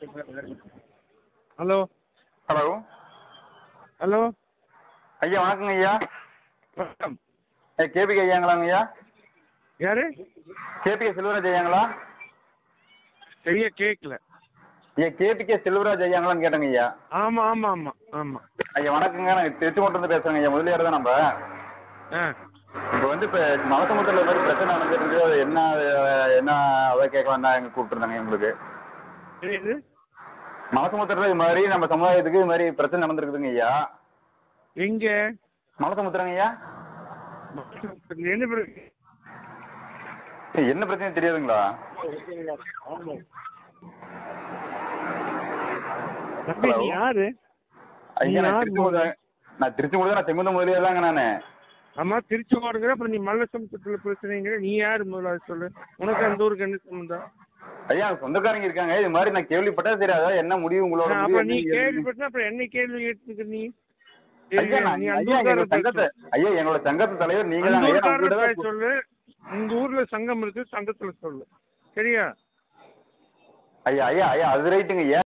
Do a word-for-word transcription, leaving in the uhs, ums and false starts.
Hello hello hello ஐயா வணக்கங்க ஐயா. வணக்கம். ஏ கேபிகே ஐயாங்களாங்க ஐயா? யாரு? கேபிகே செல்வராஜ் ஐயாங்களா? சரியா கேட்கல. ஐயா கேபிகே செல்வராஜ் ஐயாங்களான்னு கேட்டேங்க ஐயா. ஆமா ஆமா ஆமா ஆமா. ஐயா வணக்கங்க, நாங்கள் திருச்செங்கோட்டிலிருந்து பேசுகிறேங்க ஐயா. முதலியார் தான் நம்ம. ஆ இப்போ வந்து இப்போ மலசமுத்திரத்தில் மாதிரி பிரச்சனை நடந்துருக்கு. அது என்ன என்ன அதை கேட்கலாம் தான் எங்களுக்கு கூப்பிட்டுருந்தாங்க எங்களுக்கு. இது மலசமுத்திரத்தில் இது மாதிரி நம்ம சமுதாயத்துக்கு இது மாதிரி பிரச்சனை நடந்துருக்குதுங்க ஐயா. எங்க? மலசமுத்திரங்க ஐயா. என்ன பிரச்சனை? என்ன பிரச்சனை தெரியாதுங்களா? தம்பி நீ யாரு? ஐயா நான் திருச்செங்கோடு நான் திருச்செங்கோடு நான் செங்குந்த முதலியார் தாங்க நான். ஆமா திருச்செங்கோடுங்கிற, அப்புறம் நீ மல்லசமுத்திரத்துல பிரச்சனைங்கிற, நீ யாரு முதல்ல சொல்லு. உனக்கு அந்த ஊருக்கு என்ன சம்பந்தம்? ஐயா சொந்தக்காரங்க இருக்காங்க. இது மாதிரி நான் கேள்விப்பட்டா சரி, அதான் என்ன முடிவு உங்களோட அப்ப முடிவு நீ என்ன? கேள்விப்பட்ட அப்புறம் என்ன கேள்வி எடுத்துக்க நீ? ஐயா நான் நீ ஐயா அந்த எங்களோட ஊர்ல சங்கத்தை ஐயா எங்களோட சங்கத்து தலைவர் நீங்க தான் ஐயா. நான் உங்கள்கிட்ட தான் சொல்லு. உங்க ஊர்ல சங்கம் இருக்கு, சங்கத்துல சொல்லு. சரியா? ஐயா ஐயா ஐயா அது ரைட்டுங்க ஐயா.